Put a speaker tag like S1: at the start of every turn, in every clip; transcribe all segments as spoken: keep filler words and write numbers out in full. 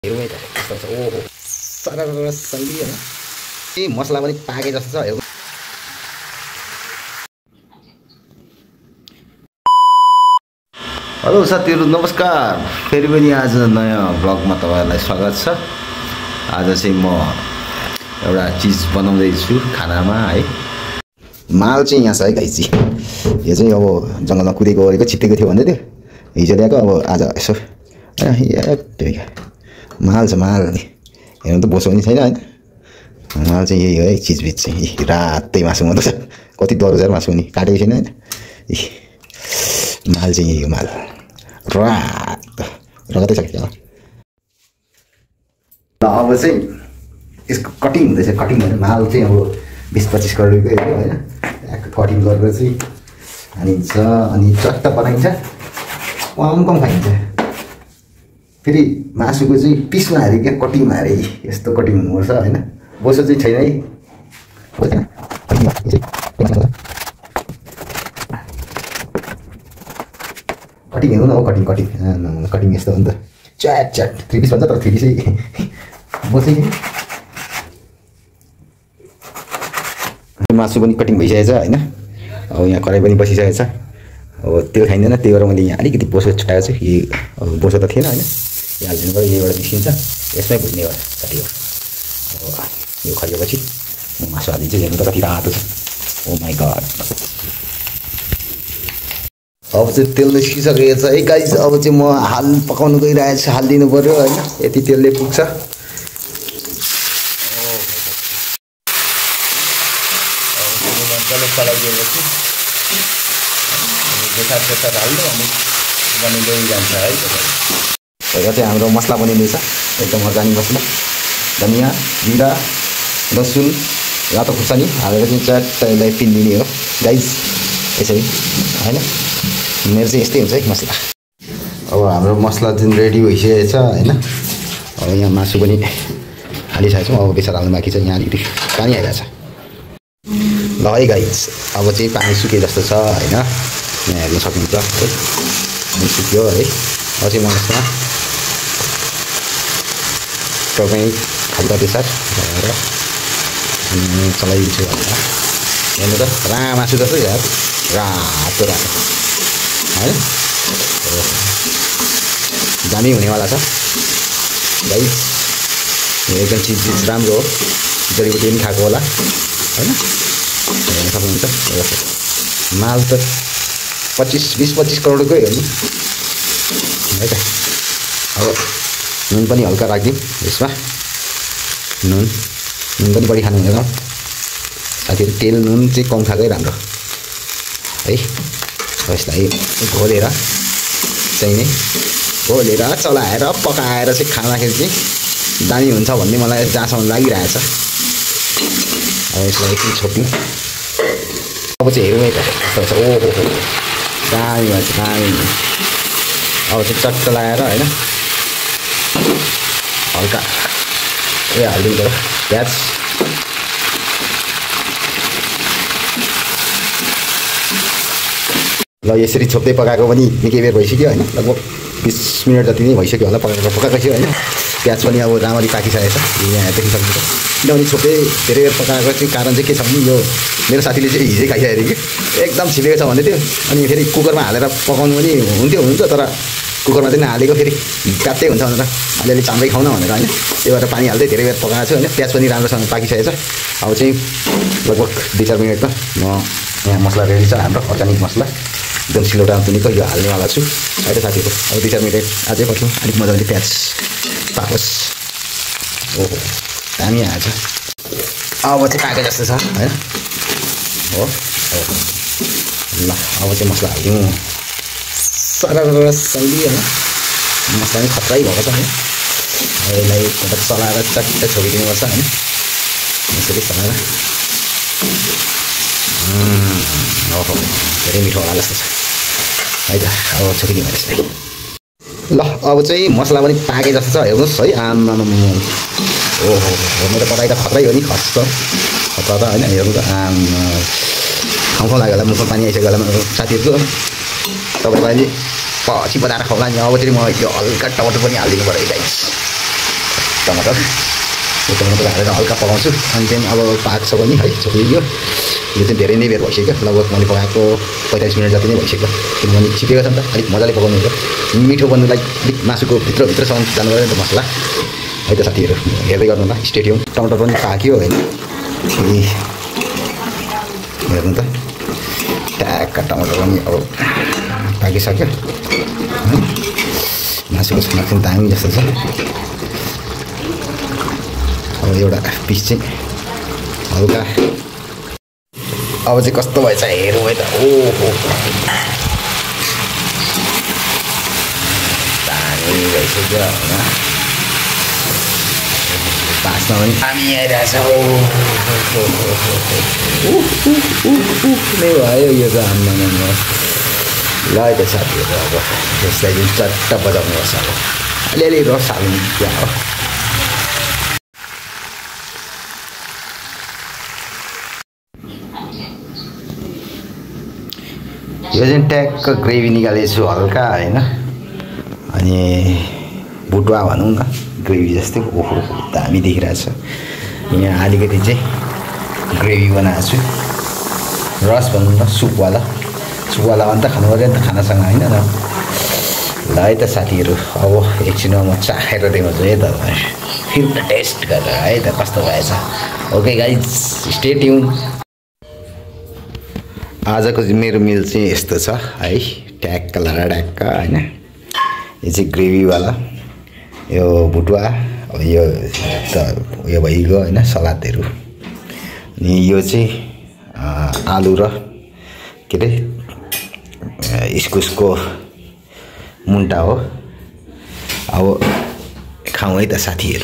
S1: हेरौँ है त कस्तो छ। ओहो सरर सैली हैन ए मसला पनि पाके जस्तो छ। हेरौँ हेलो साथीहरु नमस्कार, फेरि पनि आज नयाँ भ्लगमा तपाईहरुलाई स्वागत छ। आज चाहिँ म एउटा चीज बनाउँदै छु खानामा है। माल चाहिँ यहाँ छ है गाइस। यो चाहिँ अब जंगलमा कुदेको गरेको छिटेको थियो भन्दै थियो, हिजो ल्याएको। अब आज यसो माल छ माल। हेर्नु त बोसो पनि छैन हैन। माल चाहिँ यही हो है, चिजबिज चाहिँ रातै मासु मात्र छ। कति दर हजार मासु नि काटेको छैन हैन। माल चाहिँ यही हो माल, रात रगतै छ क्या। अब चाहिँ यसको कटिङ हुँदैछ। कटिङ भने माल चाहिँ अब बिस पच्चिस करोडको हो हैन। कटिङ गरेर चाहिँ हानिन्छ अनि चट्ट बनाइन्छ, कम कम खाइन्छ। फेरि मासुको चाहिँ पिसमा हारे क्या, कटिङमा हारे। यस्तो कटिङ हुनुपर्छ हैन। बोसो चाहिँ छैन है। कटिङ हेर्नु न, कटिङ कटिङ कटिङ यस्तो हो नि त। च्याट च्याट थ्री पिस भन्छ तर थ्री पिसै बोसै। मासु पनि कटिङ भइसकेको छ हैन। अब यहाँ कराई पनि बसिसकेको छ। अब तेल खाइँदैन, त्यही भएर मैले यहाँ अलिकति बोसो छुट्याएको छु। यही अब बोसो त थिएन हैन, यो हालिदिनु पऱ्यो। यहीबाट निस्किन्छ, यसमै भुट्ने भयो साथीहरु। अब यो खरिएपछि म मासु हालिदिन्छु। हेर्नु त कति रातो छ। Oh my god. अब चाहिँ तेल निस्किसकेको छ है गाइस। अब चाहिँ म हाल पकाउनु गइरहेको छु, हालिदिनु पऱ्यो हैन। यति तेलले पुग्छ। मजाले चलाइदिएपछि बेसार सेसार हाल्नु अनि बनिँदै जान्छ है। यो चाहिँ हाम्रो मसला बनिँदैछ, एकदम अर्ग्यानिक मसला। धनिया जिरा लसुन रातो खुर्सानी हालेर चाहिँ च्याट्टैलाई पिन्दिने हो गाइस, यसरी हैन। मेरो चाहिँ यस्तै हुन्छ है मसला। अब हाम्रो मसला चाहिँ रेडी भइसकेको छ हैन। अब यहाँ मासु पनि हालिसकेको छु। अब बेसार हाल्नु बाँकी छ। यहाँ अलिकति पानी हालिरहेको छ। ल है गाइस, अब चाहिँ पानी सुके जस्तो छ हैन। यहाँ हेर्न सक्नुहुन्छ है, पानी सुक्यो है। अब चाहिँ मसला तपाईँ खाल्टा बेसार लगाएर चलाइदिन्छु भनेर। हेर्नु त रा मासु जस्तो यार, रातो रातो है। दामी हुनेवाला छ गाइस। एकदम चिज चिज राम्रो हो। जडीबुटी पनि खाएको होला हैन। हेर्न सक्नुहुन्छ। माल त पच्चिस बिस पच्चिस करोडकै हो नि है त। अब नुन पनि हल्का राखिदिउँ यसमा। नुन नुन पनि बढी खानु हुँदैन साथीहरु। तेल नुन चाहिँ कम खाएकै राम्रो है। यसलाई घोलेर चाहिँ नै घोलेर चलाएर पकाएर चाहिँ खाँदाखेरि चाहिँ दामी हुन्छ भन्ने मलाई जहाँसम्म लागिरहेछ। अब यसलाई एकछिन छोप्यौँ। अब चाहिँ हेरौँ है त कस्तो छ। ओहो दामी भएछ दामी। अब चाहिँ चट्ट लगाएर होइन हल्का उयो हालिदिनु पऱ्यो प्याज। ल यसरी छोप्दै पकाएको पनि निकै बेर भइसक्यो होइन। लगभग बिस मिनट जति नै भइसक्यो होला पकाएको पकाएको थियो होइन। प्याज पनि अब राम्ररी पाकिसकेको छ, यहाँ देख्न सक्नुहुन्छ। किनभने छोप्दै धेरै बेर पकाएको चाहिँ कारण चाहिँ के छ भने यो मेरो साथीले चाहिँ हिजै खाइसक्यो अरे कि एकदम छिपेको छ भन्दै थियो। अनि फेरि कुकरमा हालेर पकाउनु पनि हुन्थ्यो हुन्छ, तर कुकरमा चाहिँ नहालेको फेरि काट्दै हुन्छ भनेर अलिअलि चाम्रै खाउन भनेर होइन। त्यही भएर पानी हाल्दै धेरै बेर पकाएको छु होइन। प्याज पनि राम्रोसँग पाकिसकेको छ। अब चाहिँ लगभग दुई चार मिनटमा म यहाँ मसला रेडी छ हाम्रो अर्ग्यानिक मसला। एकदम सिलौटा तुनीको यो हाल्नेवाला छु है त साथीहरु। अब दुई चार मिनट अझै पर्छौँ, अलिक मजाले प्याज पाकोस्। ओहो दामी आएछ। अब चाहिँ पाके जस्तो छ होइन। हो ल अब चाहिँ मसला हालिदिउँ। सरर सैली होइन। मसला पनि खतरै भएको छ है। यसलाई एउटा चलाएर चट्ट छोपिदिनुपर्छ होइन। यसरी चलाएर ओहो धेरै मिठो होला जस्तो छ है त। अब छोपिदिउँ यसलाई। ल अब चाहिँ मसला पनि पाके जस्तो छ। हेर्नुहोस् है। आमा ओहो मेरो पकाइ त खतरै हो नि, खस्छ खतरा त होइन। हेर्नु त आम खाउँ खाउँ लाग्यो होला, मुखमा पानी आइसक्यो होला साथीहरु। तपाईँलाई पछि बनाएर खुवाउला नि। अब चाहिँ म यो हल्का टमाटर पनि हालिदिनु पऱ्यो गाइस। टमाटर यो टमाटर हालेर हल्का पकाउँछु अनि त्यहाँदेखि अब पाक्छ पनि है छोपियो यो चाहिँ धेरै नै बेर भइसक्यो लगभग मैले पकाएको पैँतालिस मिनट जति नै भइसक्यो किनभने छिपेको छ नि त अलिक मजाले पकाउनु हुन्छ मिठो बन्नुलाई अलिक मासुको भित्रभित्रसम्म जानु पऱ्यो नि त मसला है त साथीहरू हेर्दै गर्नु होला स्टेडियम टमाटर पनि पाक्यो होइन हेर्नु त ट्याक्क टमाटर पनि अब पाकिसक्यो मासुको छाना चाहिँ दामी जस्तो छ अब एउटा पिस चाहिँ हल्का अब चाहिँ कस्तो भएछ हेरौँ है त ओहो दामी भइसक्यो होइन बाँच्न पनि दामी आइरहेछ नै भयो यो त आम्मा ल है त साथीहरू अब यसलाई चाहिँ चट्ट बजाउनुपर्छ अब अलिअलि रस हाल्नु क्या हो यो चाहिँ ट्याक्क ग्रेभी निकालेको छु हल्का होइन अनि बुटुवा भनौँ न ग्रेभी जस्तै ओहो दामी देखिरहेछ यहाँ अलिकति चाहिँ ग्रेभी बनाएको छु रस भनौँ न सुपवाला सुपवाला अन्त खानु पऱ्यो नि त खानासँग होइन र ल है त साथीहरू अब एकछिनमा म चाखेर देखाउँछु है त फिल द टेस्ट गरेर है त कस्तो भएछ ओके गाइज स्टे ट्युन आजको मेरो मिल चाहिँ यस्तो छ है ट्याक्क लगा ड्याक्क होइन यो चाहिँ ग्रेभीवाला यो भुटुवा अब यो त उयो भइगयो होइन सलादहरू अनि यो चाहिँ आलु र के अरे इस्कुसको मुन्टा हो अब खाउँ है त साथीहरू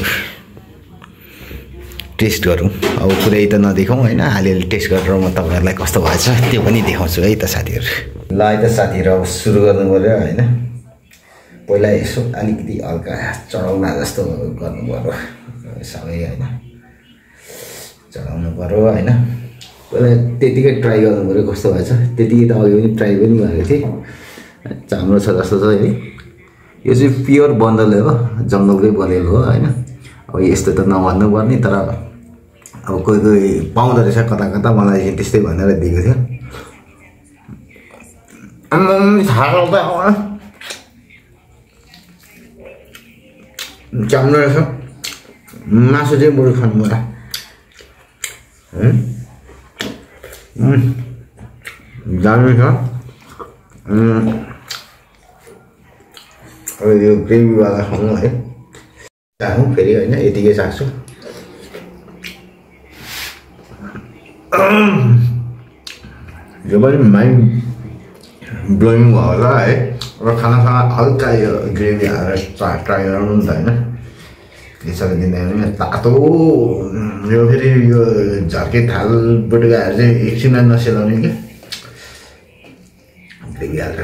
S1: टेस्ट गरौँ अब पुरै त नदेखाउँ होइन अलिअलि टेस्ट गरेर म तपाईँहरूलाई कस्तो भएछ त्यो पनि देखाउँछु है त साथीहरू ल है त साथीहरू अब सुरु गर्नु पऱ्यो होइन पहिला यसो अलिकति हल्का चढाउना जस्तो गर्नु पऱ्यो सबै होइन चढाउनु पऱ्यो होइन पहिला त्यतिकै ट्राई गर्नु पऱ्यो कस्तो भएछ त्यतिकै त अघि पनि ट्राई पनि गरेको थिएँ राम्रो छ जस्तो छ है यो चाहिँ प्योर बन्दले हो जङ्गलकै बनेको हो होइन अब यस्तो त नभन्नु पर्ने तर अब कोही कोही पाउँदो रहेछ कता कता मलाई त्यस्तै भनेर दिएको थियो राम्रो रहेछ मासु चाहिँ बरु खानु पर्ला दामी छ अब यो ग्रेभीवाला खाउँ है चाहौँ फेरि होइन यतिकै चाख्छु यो पनि माइन्ड ब्लोइङ भयो होला है र खानासँग हल्का यो ग्रेभी हालेर ट्राई गराउनु नि त होइन यसरी दिँदा पनि तातो यो फेरि यो झर्के थाल बटुकाहरू चाहिँ एकछिनमा नसेलाउने क्या ग्रेभी हालेर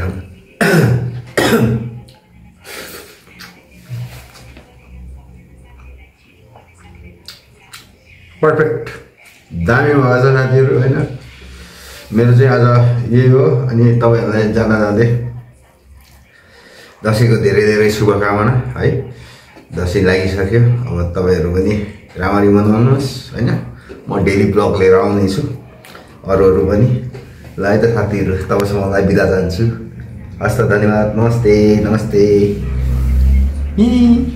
S1: पर्फेक्ट दामी भएछ साथीहरू होइन मेरो चाहिँ आज यही हो अनि तपाईँहरूलाई जाँदा जाँदै दसैँको धेरै धेरै शुभकामना है दसैँ लागिसक्यो अब तपाईँहरू पनि राम्ररी मनाउनुहोस् होइन म डेली ब्लग लिएर आउनेछु अरू अरू पनि ल है त साथीहरू तपाईँसँग मलाई बिदा चाहन्छु हस् त धन्यवाद नमस्ते नमस्ते